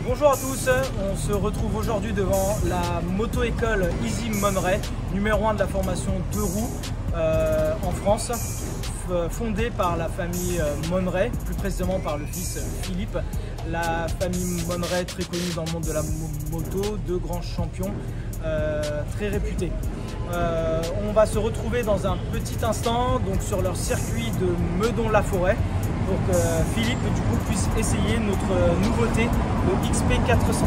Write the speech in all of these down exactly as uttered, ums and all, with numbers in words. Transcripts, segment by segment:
Bonjour à tous, on se retrouve aujourd'hui devant la moto-école Easy Monneray, numéro un de la formation deux roues euh, en France, fondée par la famille Monneray, plus précisément par le fils Philippe. La famille Monneray, très connue dans le monde de la moto, deux grands champions euh, très réputés. Euh, on va se retrouver dans un petit instant donc sur leur circuit de Meudon-la-Forêt pour que Philippe du coup puisse essayer notre nouveauté, le X P quatre cents.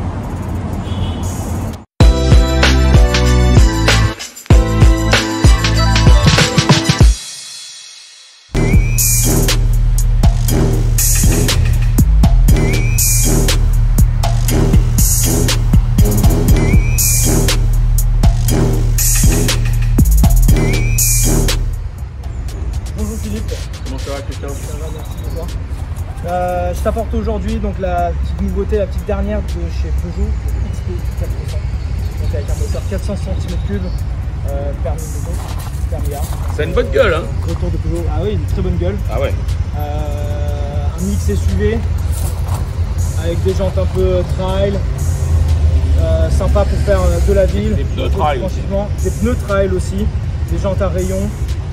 Bonjour Philippe. Comment ça va Christophe? Ça va, merci, et toi? Euh, je t'apporte aujourd'hui donc la petite nouveauté, la petite dernière de chez Peugeot, le X P quatre cents. Donc avec un moteur quatre cents centimètres cubes, euh, permis moto, permis A. C'est une bonne gueule, hein? Retour de Peugeot. Ah oui, une très bonne gueule. Ah ouais. Euh, un mix S U V avec des jantes un peu trail, euh, sympa pour faire de la ville. Des pneus trail. Des pneus trail aussi, des jantes à rayons.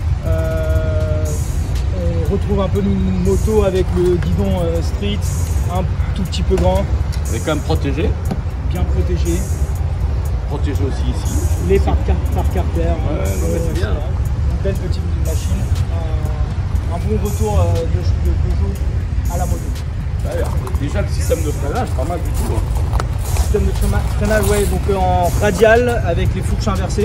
Euh, on retrouve un peu une moto avec le guidon euh, street, un tout petit peu grand. On est quand même protégé. Bien protégé. Protégé aussi ici. Les par carter. Ouais, non, mais c'est bien. Une belle petite machine. Un, un bon retour euh, de, de Peugeot à la moto. D'ailleurs, déjà le système de freinage, pas mal du tout. Hein. Système de freinage, ouais, donc euh, en radial avec les fourches inversées.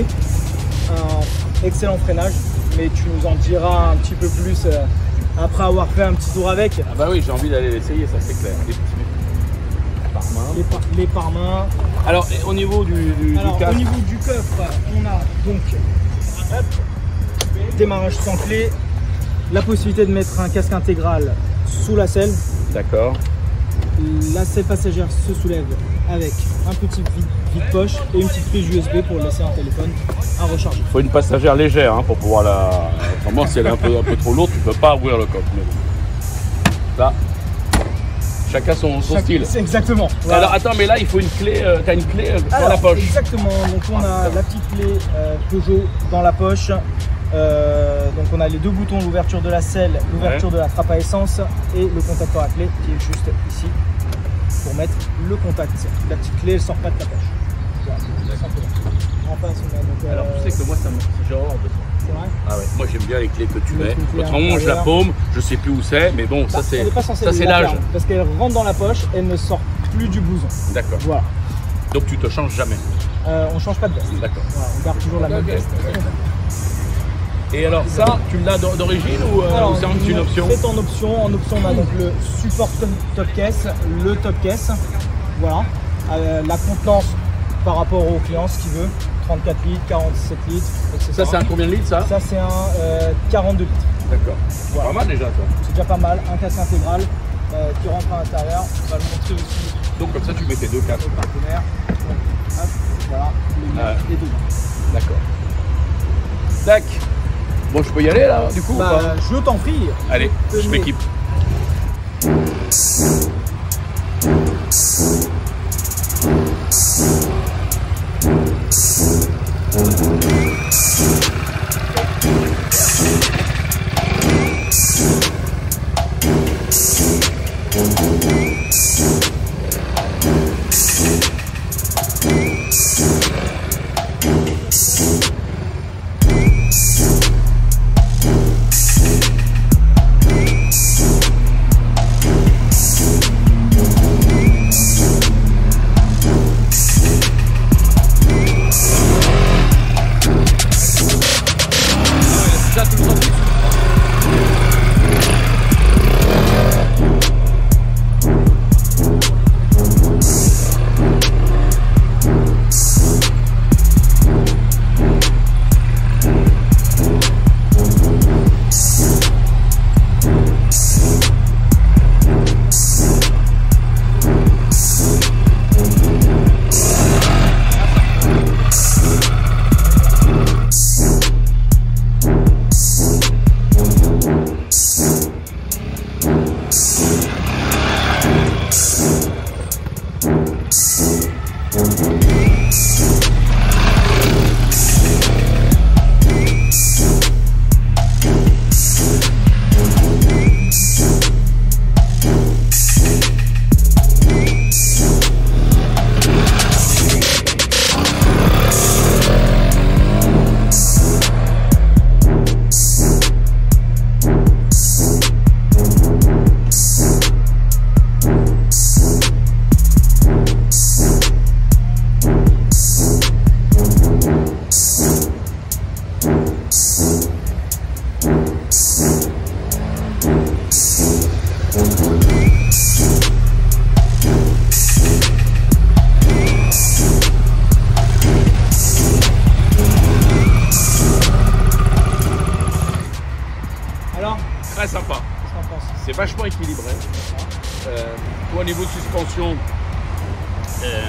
Un excellent freinage, mais tu nous en diras un petit peu plus euh, après avoir fait un petit tour avec. Ah bah oui, j'ai envie d'aller l'essayer, ça c'est clair. Les petits pare-mains. Les, par, les pare-mains. Alors, au niveau du, du, Alors, du casque. Au niveau du coffre, on a donc hop, démarrage sans clé, la possibilité de mettre un casque intégral sous la selle. D'accord. La selle passagère se soulève avec un petit vide-poche et une petite prise U S B pour laisser un téléphone à recharger. Il faut une passagère légère hein, pour pouvoir la. Autrement, si elle est un peu, un peu trop lourde, tu ne peux pas ouvrir le coffre. Mais bon. Là, chacun son, son Chaque... style. Exactement. Voilà. Alors attends, mais là, il faut une clé. Euh, tu as une clé euh, dans Alors, la poche. Exactement. Donc on a la petite clé euh, Peugeot dans la poche. Euh, donc on a les deux boutons, l'ouverture de la selle, l'ouverture ouais. de la trappe à essence et le contacteur à clé qui est juste ici pour mettre le contact. La petite clé elle sort pas de ta poche. Voilà, en face, on a donc, euh... Alors tu sais que moi ça me fait genre de ça. C'est vrai? Ah ouais, moi j'aime bien les clés que tu mets. Autrement je la paume, je sais plus où c'est, mais bon bah, ça c'est ça c'est l'âge. Parce qu'elle rentre dans la poche, elle ne sort plus du blouson. D'accord. Voilà. Donc tu te changes jamais. Euh, on change pas de veste. D'accord. Voilà, on garde toujours la même veste. Et alors ça, tu l'as d'origine ou euh, c'est une option? C'est en option. En option, on a donc le support top caisse, le top caisse. Voilà. Euh, la contenance par rapport au client, ce qu'il veut. trente-quatre litres, quarante-sept litres, et cetera. Ça, c'est un combien de litres ça? Ça, c'est un euh, quarante-deux litres. D'accord. Voilà. Pas mal déjà, toi. C'est déjà pas mal. Un casque intégral euh, qui rentre à l'intérieur. On va le montrer aussi. Donc, comme ça, tu mets tes deux casques. Partenaire. Donc, hop, voilà. Les, ouais. les deux. D'accord. Tac. Bon, je peux y aller là, du coup bah, ou pas? Je t'en prie. Allez, je, je m'équipe. Alors, Très sympa. qu'est-ce qu'on pense? C'est vachement équilibré. Euh, toi, au niveau de suspension, euh,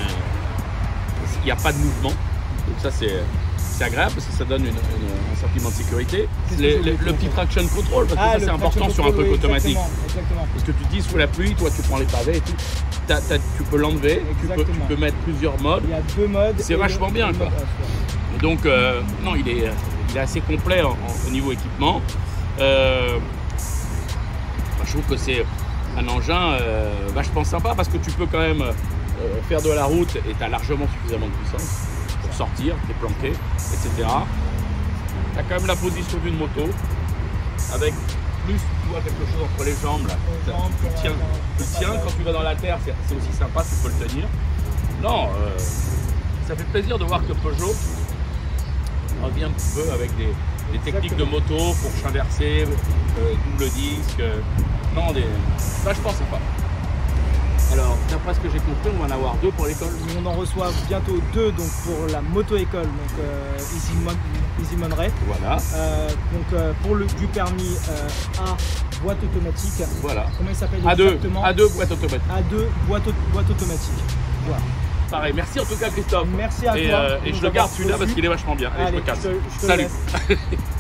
il n'y a pas de mouvement. Donc ça, c'est c'est agréable parce que ça donne une, une- un sentiment de sécurité. Qu'est-ce que Les- je voulais les- le dire, petit en fait traction control, parce que Ah, ça le c'est important traction sur un truc control, oui, automatique. Exactement, exactement. Parce que tu te dis sous la pluie, toi tu prends les pavés et tout. T'as- t'as- tu peux l'enlever, tu peux, tu Exactement. peux mettre plusieurs modes. Il y a deux modes. C'est et vachement le- bien, le quoi. mode off, ouais. Et donc, euh, non, il est, il est assez complet en- en- au niveau équipement. Euh, bah, je trouve que c'est un engin euh, vachement sympa parce que tu peux quand même euh, faire de la route et tu as largement suffisamment de puissance pour sortir, t'es planqué, et cetera. Tu as quand même la position d'une moto avec plus, tu vois, quelque chose entre les jambes. Là. Les jambes, Tu le tiens, tu le tiens, quand tu vas dans la terre, c'est c'est aussi sympa, tu peux le tenir. Non, euh, ça fait plaisir de voir que Peugeot revient un petit peu avec des, des techniques de moto, fourche inversée, euh, double disque. euh, non, des, vachement sympa. Alors, d'après ce que j'ai compris, on va en avoir deux pour l'école. On en reçoit bientôt deux donc pour la moto-école, donc euh, Easy, Mon Easy Monterey. Voilà, Euh, donc euh, pour le du permis euh, A, boîte automatique. voilà. Comment il s'appelle A deux, exactement? A deux boîte automatique. A deux, boîte, au- boîte automatique. Voilà. Pareil, merci en tout cas Christophe. Merci à et, toi euh, de et nous je le avoir garde celui-là parce reçus. qu'il est vachement bien. Allez, Allez, je me casse. je te- je te Salut. laisse.